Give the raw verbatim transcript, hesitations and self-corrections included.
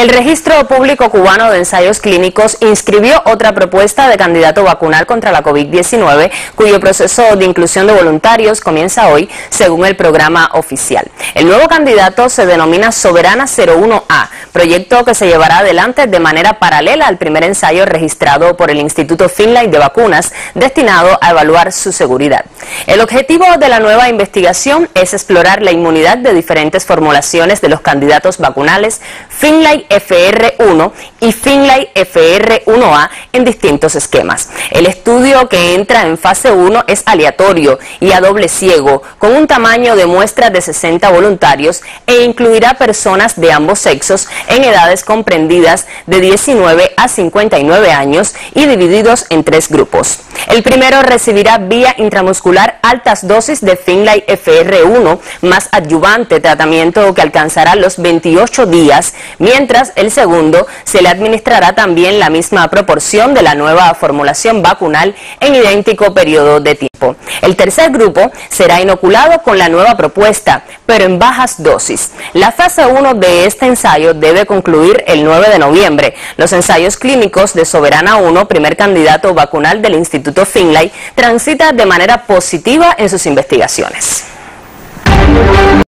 El Registro Público Cubano de Ensayos Clínicos inscribió otra propuesta de candidato vacunal contra la COVID diecinueve, cuyo proceso de inclusión de voluntarios comienza hoy, según el programa oficial. El nuevo candidato se denomina Soberana cero uno A, proyecto que se llevará adelante de manera paralela al primer ensayo registrado por el Instituto Finlay de Vacunas, destinado a evaluar su seguridad. El objetivo de la nueva investigación es explorar la inmunidad de diferentes formulaciones de los candidatos vacunales Finlay F R uno y Finlay F R uno A en distintos esquemas. El estudio, que entra en fase uno, es aleatorio y a doble ciego, con un tamaño de muestra de sesenta voluntarios, e incluirá personas de ambos sexos en edades comprendidas de diecinueve a cincuenta y nueve años y divididos en tres grupos. El primero recibirá vía intramuscular altas dosis de Finlay F R uno más adyuvante, tratamiento que alcanzará los veintiocho días, mientras el segundo se le administrará también la misma proporción de la nueva formulación vacunal en idéntico periodo de tiempo. El tercer grupo será inoculado con la nueva propuesta, pero en bajas dosis. La fase uno de este ensayo debe concluir el nueve de noviembre. Los ensayos clínicos de Soberana uno, primer candidato vacunal del Instituto Finlay, transita de manera positiva en sus investigaciones.